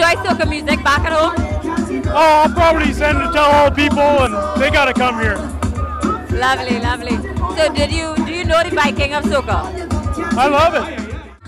enjoy soca music back at home? Oh, I'll probably send it to all people, and they gotta come here. Lovely, lovely. So do you know the Viking of soca? I love it.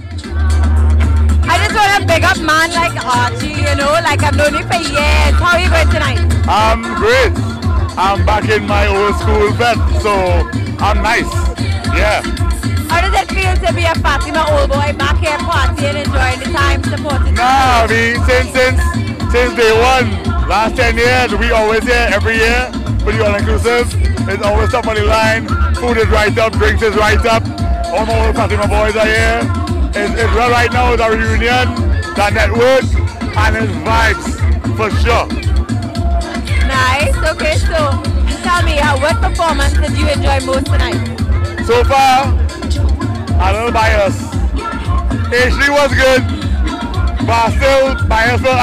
I just want to big up man like Archie, you know, like I've known you for years. How are you going tonight? I'm great. I'm back in my old school bed, so I'm nice. Yeah. How does it feel to be a Fatima old boy back here partying, enjoying the time, supporting? Nah, I mean, since day one, last 10 years, we always here every year for the all-inclusive. There's always stuff on the line. Food is right up, drinks is right up. All my old Fatima boys are here. It's real right now, it's a reunion, the network, and it's vibes, for sure. Nice, okay, so tell me, what performance did you enjoy most tonight? So far, a little biased. Ashley was good, but still biased, so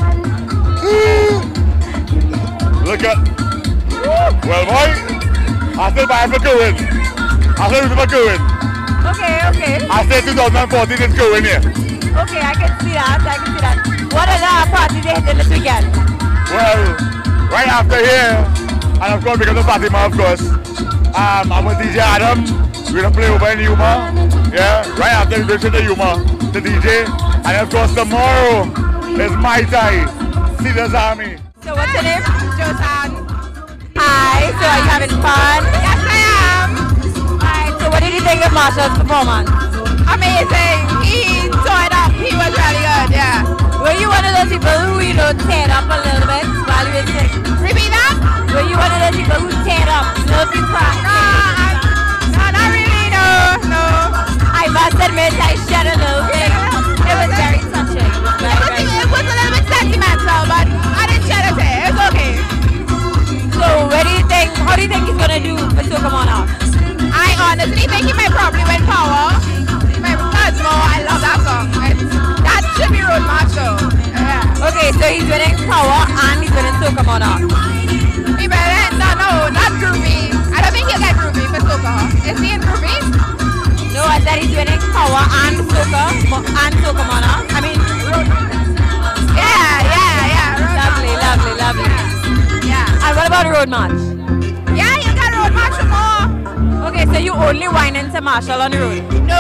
look at, well boy, I still biased for Cohen. I still rooting for Cohen. Okay. I said 2014 is Cohen here. Okay, I can see that, What other parties they hit this weekend? Well, right after here, and of course because of Fatima, of course, I'm with DJ Adam. We're gonna play over in Yuma. Yeah, right after we go to the Yuma, the DJ. And of course tomorrow is Mai Tai, Caesar's Army. So what's your name? Josan. Hi, so are you having fun? Yes, I am. Alright, so what did you think of Marshall's performance? Amazing. He tore it up. He was really good, yeah. Were you one of those people who, you know, teared up a little bit while you were singing? Repeat that? Were you one of those people who teared up? No, if you cried? No, not really, no. I must admit, I shed a little bit. It was very touching. It was a little bit sentimental, but I didn't shed a tear. It's okay. So, how do you think he's going to do for Soca Monarch? I honestly think he might probably win Power. Cosmo, I love that song. That should be Road March though. Yeah. Okay, so he's winning Power and he's winning Soca Monarch. He better, no, not Groovy. I don't think he'll get Groovy for Soca. Is he in Groovy? No, I said he's winning Power and Soca Monarch. I mean, Road March. Yeah. Lovely. Yeah. And what about Road March? Yeah, you got Road March for more. Okay, so you only whine into Marshall on the road? No.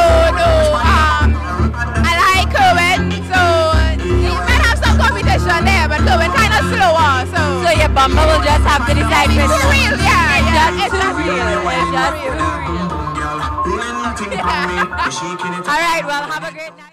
I like Cohen, so you might have some competition there, but Cohen kind of slower, so your bumper will just have to decide it's too real, yeah. It's just too real. All right, well, have a great night.